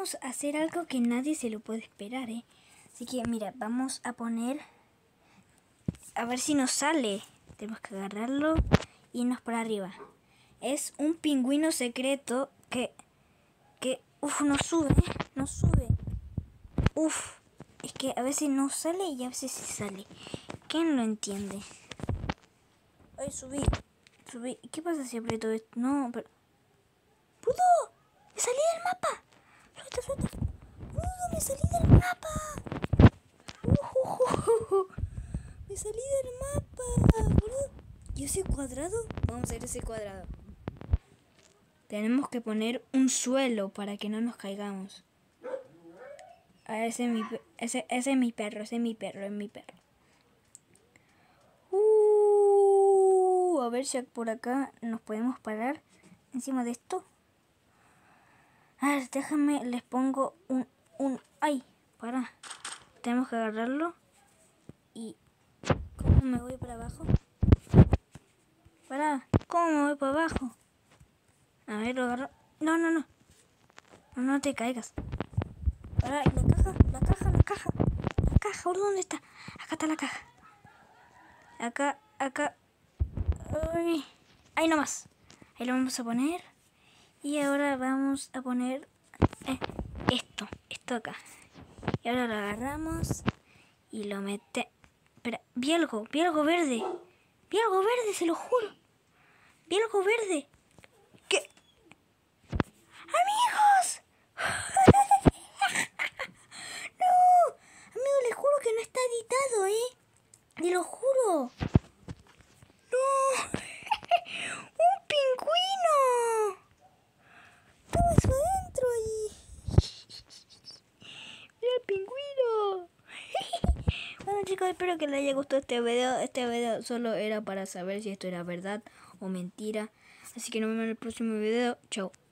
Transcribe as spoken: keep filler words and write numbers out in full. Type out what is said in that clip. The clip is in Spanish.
vamos a hacer algo que nadie se lo puede esperar, ¿eh? Así que, mira, vamos a poner... A ver si nos sale. Tenemos que agarrarlo y irnos para arriba. Es un pingüino secreto que... Que... Uf, no sube, ¿eh? No sube. Uf. Es que a veces no sale y a veces sí sale. ¿Quién lo entiende? Ay, subí. Subí. ¿Qué pasa si aprieto esto? No, pero... ¡Pudo! ¡Me salí del mapa! ¡Suelta, suelta! ¡Pudo! ¡Me salí del mapa! Uh, uh, uh, uh. ¡Me salí del mapa! ¿Boludo? ¿Y ese cuadrado? Vamos a ver ese cuadrado. Tenemos que poner un suelo para que no nos caigamos. Ah, ese es mi, ese, ese es mi perro, ese es mi perro, es mi perro. Uh, a ver si por acá nos podemos parar encima de esto. A ver, déjame, les pongo un... un ¡ay! Para. Tenemos que agarrarlo. Y... ¿cómo me voy para abajo? Para. ¿Cómo me voy para abajo? A ver, lo agarro. No, no, no. No, no te caigas. Para, ¿y la caja? La caja, la caja. La caja, ¿dónde está? Acá está la caja. Acá, acá. Ay, ahí nomás. Ahí lo vamos a poner. Y ahora vamos a poner eh, esto, esto acá. Y ahora lo agarramos y lo mete. Espera, vi algo, vi algo verde. Vi algo verde, se lo juro. Vi algo verde. ¿Qué? ¡Amigos! ¡No! Amigos, les juro que no está editado, ¿eh? Te lo juro. ¡No! ¡Un pingüino! Estaba eso adentro ahí. ¡Mira el pingüino! Bueno, chicos, espero que les haya gustado este video. Este video solo era para saber si esto era verdad o mentira. Así que nos vemos en el próximo video. Chao.